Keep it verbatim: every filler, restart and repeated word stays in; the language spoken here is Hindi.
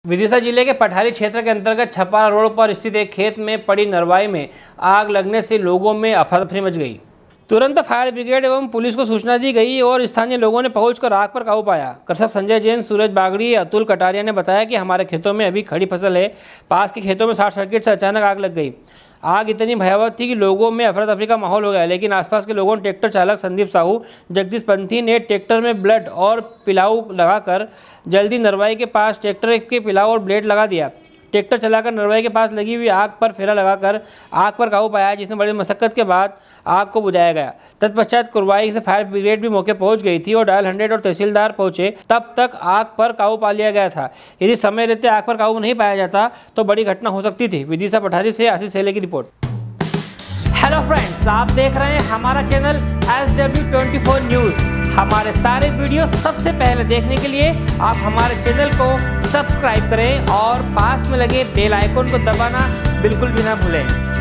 विदिशा जिले के पठारी क्षेत्र के अंतर्गत छपारा रोड पर स्थित एक खेत में पड़ी नरवाई में आग लगने से लोगों में अफरा तफरी मच गई। तुरंत फायर ब्रिगेड एवं पुलिस को सूचना दी गई और स्थानीय लोगों ने पहुंचकर आग पर काबू पाया। कृषक संजय जैन, सूरज बागड़ी, अतुल कटारिया ने बताया कि हमारे खेतों में अभी खड़ी फसल है, पास के खेतों में शॉर्ट सर्किट से अचानक आग लग गई। आग इतनी भयावह थी कि लोगों में अफरा तफरी का माहौल हो गया, लेकिन आसपास के लोगों ने ट्रैक्टर चालक संदीप साहू, जगदीश पंथी ने ट्रैक्टर में ब्लेड और पिलाऊ लगाकर जल्दी नरवाई के पास ट्रैक्टर के पिलाऊ और ब्लेड लगा दिया। ट्रैक्टर चलाकर नरवाई के पास लगी हुई आग पर फेरा लगाकर आग पर काबू पाया, जिसमें बड़ी मशक्कत के बाद आग को बुझाया गया। तत्पश्चात कुरवाई से फायर ब्रिगेड भी मौके पहुंच गई थी और डायल हंड्रेड और तहसीलदार पहुंचे, तब तक आग पर काबू पा लिया गया था। यदि समय रहते आग पर काबू नहीं पाया जाता तो बड़ी घटना हो सकती थी। विदिशा पठारी से आशीष सेले की रिपोर्ट। हेलो फ्रेंड्स, आप देख रहे हैं हमारा channel S W twenty four news. हमारे सारे वीडियो सबसे पहले देखने के लिए आप हमारे चैनल को सब्सक्राइब करें और पास में लगे बेल आइकन को दबाना बिल्कुल भी ना भूलें।